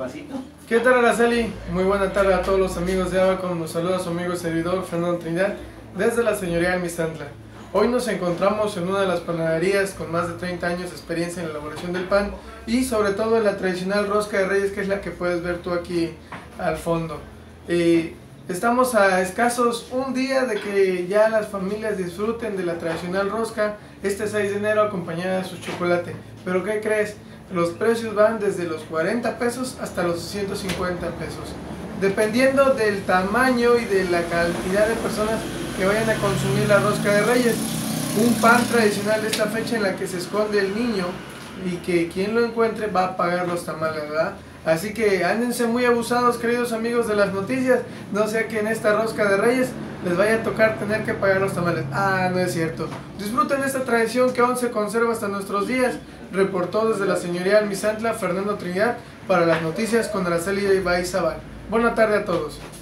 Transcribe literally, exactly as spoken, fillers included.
vasito. ¿Qué tal, Araceli? Muy buena tarde a todos los amigos de Abacon. Nos saluda su amigo y servidor Fernando Trinidad desde la señoría Misantla. Hoy nos encontramos en una de las panaderías con más de treinta años de experiencia en la elaboración del pan y sobre todo en la tradicional rosca de Reyes, que es la que puedes ver tú aquí al fondo. Y estamos a escasos un día de que ya las familias disfruten de la tradicional rosca este seis de enero acompañada de su chocolate. Pero ¿qué crees? Los precios van desde los cuarenta pesos hasta los ciento cincuenta pesos, dependiendo del tamaño y de la cantidad de personas que vayan a consumir la rosca de Reyes. Un pan tradicional de esta fecha en la que se esconde el niño y que quien lo encuentre va a pagar los tamales, ¿verdad? Así que ándense muy abusados, queridos amigos de las noticias, no sea que en esta rosca de Reyes les vaya a tocar tener que pagar los tamales. Ah, no es cierto. Disfruten esta tradición que aún se conserva hasta nuestros días. Reportó desde la señoría Misantla Fernando Trinidad para las noticias con Araceli Baizabal. Buena tarde a todos.